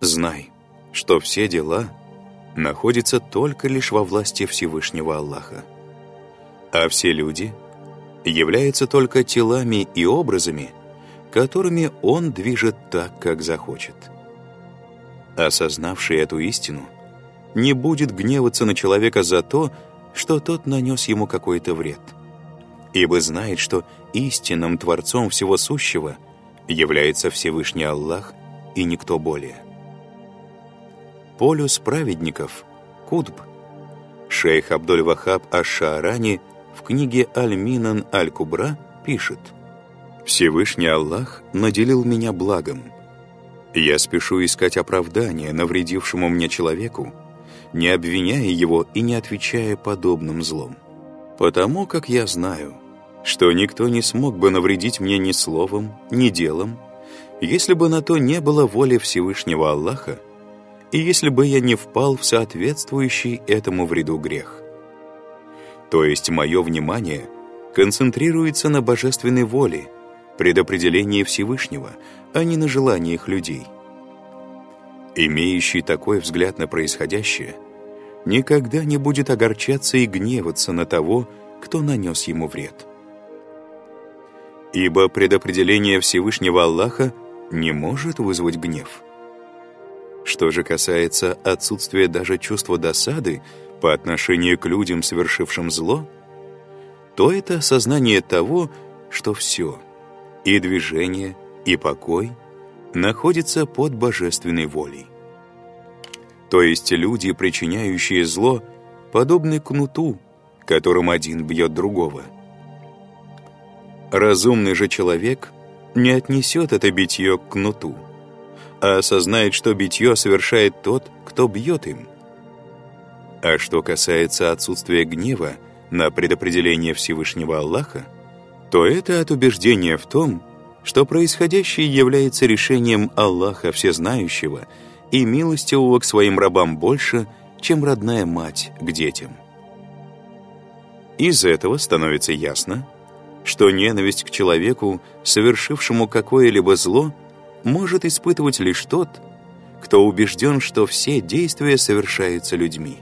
Знай, что все дела находятся только лишь во власти Всевышнего Аллаха, а все люди являются только телами и образами, которыми Он движет так, как захочет. Осознавший эту истину не будет гневаться на человека за то, что тот нанес ему какой-то вред, ибо знает, что истинным Творцом всего сущего является Всевышний Аллах и никто более. Полюс праведников, Кутб, шейх Абдуль-Вахаб аш-Шаарани в книге Аль-Минан Аль-Кубра пишет: «Всевышний Аллах наделил меня благом. Я спешу искать оправдание навредившему мне человеку, не обвиняя его и не отвечая подобным злом. Потому как я знаю, что никто не смог бы навредить мне ни словом, ни делом, если бы на то не было воли Всевышнего Аллаха, и если бы я не впал в соответствующий этому вреду грех. То есть мое внимание концентрируется на божественной воле, предопределении Всевышнего, а не на желаниях людей. Имеющий такой взгляд на происходящее никогда не будет огорчаться и гневаться на того, кто нанес ему вред. Ибо предопределение Всевышнего Аллаха не может вызвать гнев. Что же касается отсутствия даже чувства досады по отношению к людям, совершившим зло, то это осознание того, что все, и движение, и покой, находится под божественной волей. То есть люди, причиняющие зло, подобны кнуту, которым один бьет другого. Разумный же человек не отнесет это битье к кнуту, а осознает, что битье совершает тот, кто бьет им. А что касается отсутствия гнева на предопределение Всевышнего Аллаха, то это от убеждения в том, что происходящее является решением Аллаха Всезнающего и милостивого к своим рабам больше, чем родная мать к детям. Из этого становится ясно, что ненависть к человеку, совершившему какое-либо зло, может испытывать лишь тот, кто убежден, что все действия совершаются людьми.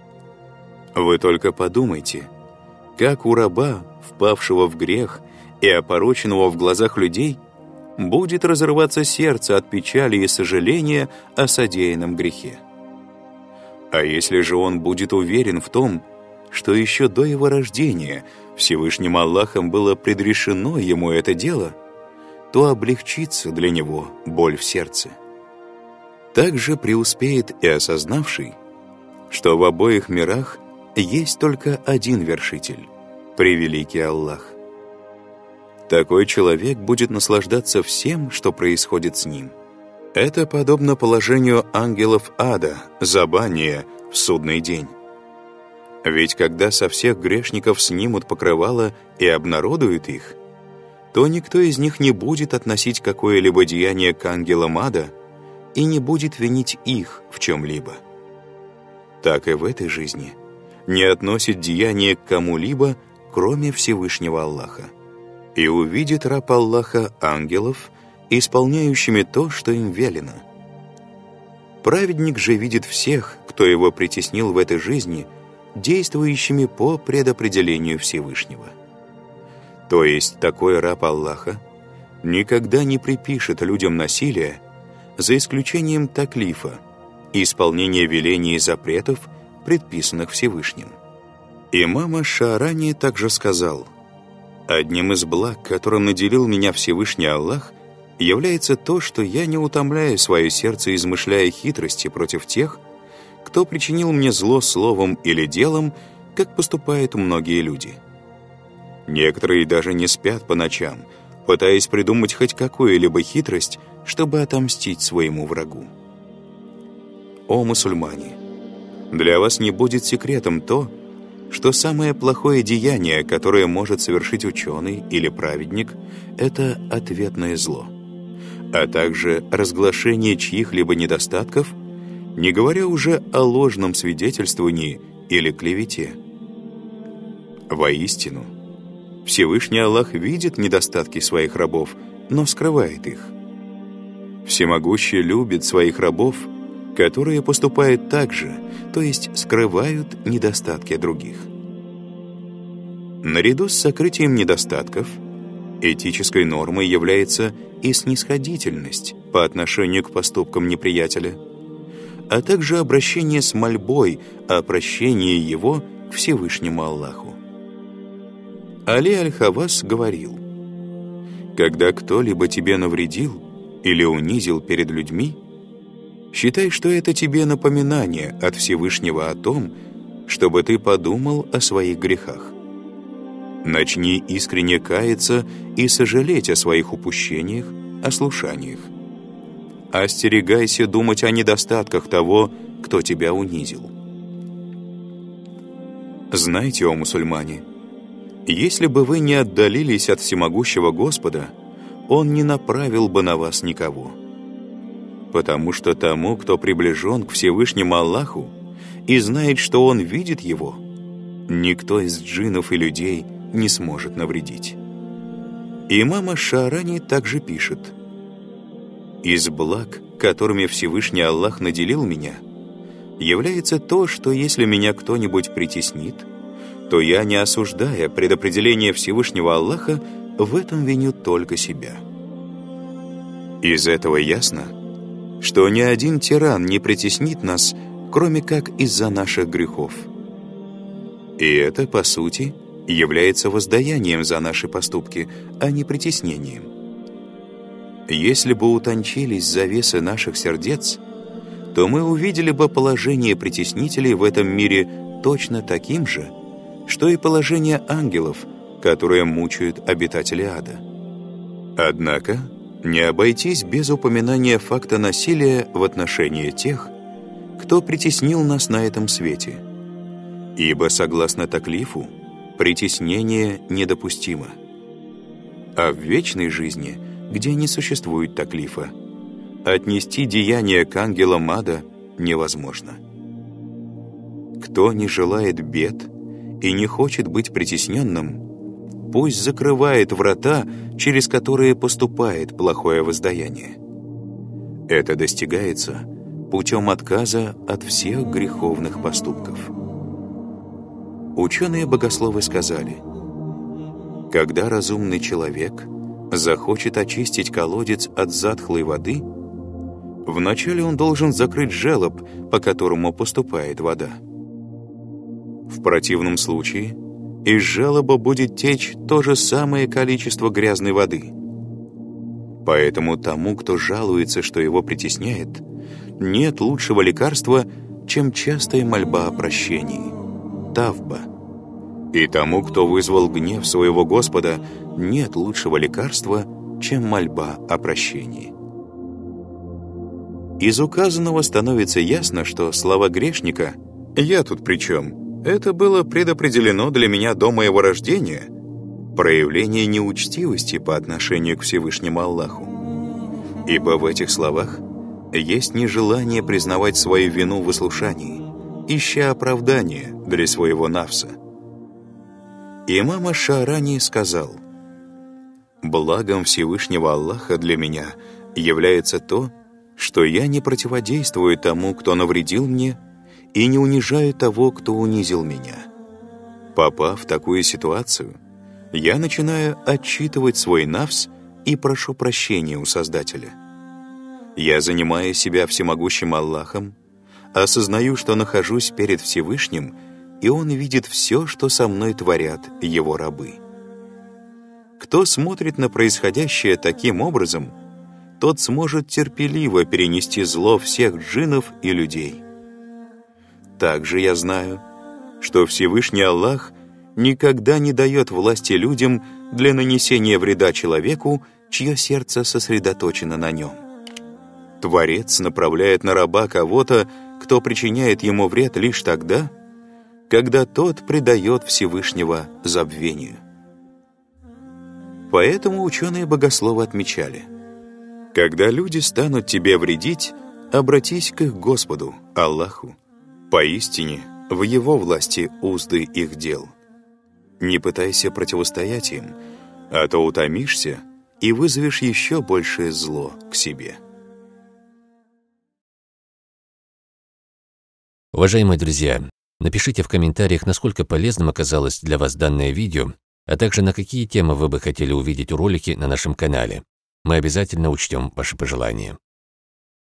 Вы только подумайте, как у раба, впавшего в грех и опороченного в глазах людей, будет разрываться сердце от печали и сожаления о содеянном грехе. А если же он будет уверен в том, что еще до его рождения Всевышним Аллахом было предрешено ему это дело, то облегчится для него боль в сердце. Также преуспеет и осознавший, что в обоих мирах есть только один вершитель — превеликий Аллах. Такой человек будет наслаждаться всем, что происходит с ним. Это подобно положению ангелов ада, забания в судный день. Ведь когда со всех грешников снимут покрывало и обнародуют их, то никто из них не будет относить какое-либо деяние к ангелам ада и не будет винить их в чем-либо. Так и в этой жизни не относит деяние к кому-либо, кроме Всевышнего Аллаха. И увидит раб Аллаха ангелов, исполняющими то, что им велено. Праведник же видит всех, кто его притеснил в этой жизни, действующими по предопределению Всевышнего. То есть такой раб Аллаха никогда не припишет людям насилия, за исключением таклифа, исполнения велений и запретов, предписанных Всевышним. Имам аш-Шаарани также сказал: «Одним из благ, которым наделил меня Всевышний Аллах, является то, что я не утомляю свое сердце, измышляя хитрости против тех, кто причинил мне зло словом или делом, как поступают многие люди. Некоторые даже не спят по ночам, пытаясь придумать хоть какую-либо хитрость, чтобы отомстить своему врагу. О мусульмане! Для вас не будет секретом то, что самое плохое деяние, которое может совершить ученый или праведник, это ответное зло, а также разглашение чьих-либо недостатков, не говоря уже о ложном свидетельствовании или клевете. Воистину, Всевышний Аллах видит недостатки своих рабов, но скрывает их. Всемогущий любит своих рабов которые поступают так же, то есть скрывают недостатки других. Наряду с сокрытием недостатков, этической нормой является и снисходительность по отношению к поступкам неприятеля, а также обращение с мольбой о прощении его к Всевышнему Аллаху. Али аль-Хавас говорил: «Когда кто-либо тебе навредил или унизил перед людьми, считай, что это тебе напоминание от Всевышнего о том, чтобы ты подумал о своих грехах. Начни искренне каяться и сожалеть о своих упущениях, ослушаниях. Остерегайся думать о недостатках того, кто тебя унизил». Знайте, о мусульмане, если бы вы не отдалились от всемогущего Господа, Он не направил бы на вас никого. Потому что тому, кто приближен к Всевышнему Аллаху и знает, что Он видит его, никто из джиннов и людей не сможет навредить. Имам аш-Шаарани также пишет: «Из благ, которыми Всевышний Аллах наделил меня, является то, что если меня кто-нибудь притеснит, то я, не осуждая предопределение Всевышнего Аллаха, в этом виню только себя». Из этого ясно, что ни один тиран не притеснит нас, кроме как из-за наших грехов. И это, по сути, является воздаянием за наши поступки, а не притеснением. Если бы утончились завесы наших сердец, то мы увидели бы положение притеснителей в этом мире точно таким же, что и положение ангелов, которые мучают обитателей ада. Однако не обойтись без упоминания факта насилия в отношении тех, кто притеснил нас на этом свете. Ибо, согласно таклифу, притеснение недопустимо. А в вечной жизни, где не существует таклифа, отнести деяния к ангелам ада невозможно. Кто не желает бед и не хочет быть притесненным, пусть закрывает врата, через которые поступает плохое воздаяние. Это достигается путем отказа от всех греховных поступков. Ученые-богословы сказали: когда разумный человек захочет очистить колодец от затхлой воды, вначале он должен закрыть желоб, по которому поступает вода. В противном случае из желоба будет течь то же самое количество грязной воды. Поэтому тому, кто жалуется, что его притесняет, нет лучшего лекарства, чем частая мольба о прощении — тавба. И тому, кто вызвал гнев своего Господа, нет лучшего лекарства, чем мольба о прощении. Из указанного становится ясно, что слова грешника «я тут при чем? Это было предопределено для меня до моего рождения» проявление неучтивости по отношению к Всевышнему Аллаху. Ибо в этих словах есть нежелание признавать свою вину в ослушании, ища оправдания для своего нафса. Имам аш-Шаарани сказал: «Благом Всевышнего Аллаха для меня является то, что я не противодействую тому, кто навредил мне, и не унижаю того, кто унизил меня. Попав в такую ситуацию, я начинаю отчитывать свой нафс и прошу прощения у Создателя. Я занимаю себя всемогущим Аллахом, осознаю, что нахожусь перед Всевышним, и Он видит все, что со мной творят Его рабы. Кто смотрит на происходящее таким образом, тот сможет терпеливо перенести зло всех джиннов и людей. Также я знаю, что Всевышний Аллах никогда не дает власти людям для нанесения вреда человеку, чье сердце сосредоточено на нем. Творец направляет на раба кого-то, кто причиняет ему вред лишь тогда, когда тот предает Всевышнего забвению. Поэтому ученые-богословы отмечали: когда люди станут тебе вредить, обратись к их Господу, Аллаху. Поистине, в Его власти узды их дел. Не пытайся противостоять им, а то утомишься и вызовешь еще большее зло к себе». Уважаемые друзья, напишите в комментариях, насколько полезным оказалось для вас данное видео, а также на какие темы вы бы хотели увидеть ролики на нашем канале. Мы обязательно учтем ваши пожелания.